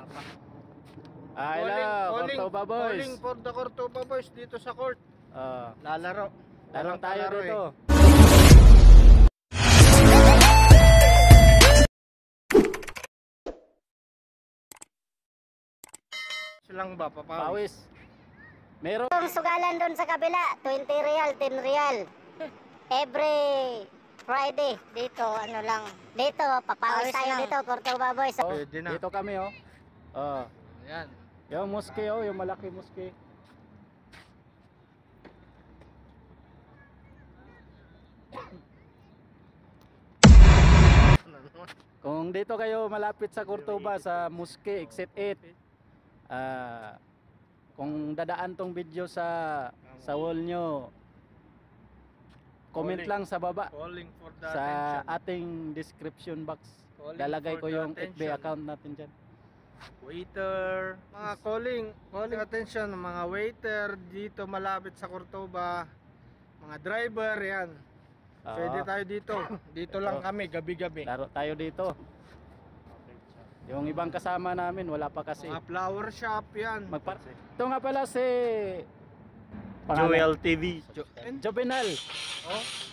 Hello, Cordoba Boys. Calling for the Cordoba Boys dito sa court. Lalaro. Laro tayo dito. Silang ba, papawis? Pawis. Meron. Yung sugalan doon sa kabila, 20 real, 10 real. Every Friday, dito, ano lang. Dito, papawis tayo dito, Cordoba Boys. Pwede na. Dito kami, oh. Ayan. Yung muski, oh, yung malaki muski. Kung dito kayo malapit sa Cordoba, sa Muski, Exit 8, kung dadaan tong video sa wall nyo, comment lang sa baba Calling for the sa attention. ating description box. Calling Lalagay for ko the yung FB attention. account natin dyan. Waiter. Mga calling attention ng mga waiter dito malapit sa Cordoba. Mga driver, yan. Pwede tayo dito. Dito lang kami, gabi-gabi. Laro tayo dito. Yung ibang kasama namin, wala pa kasi. Mga flower shop, yan. Ito nga pala si Joel TV. Jovenal. Oh,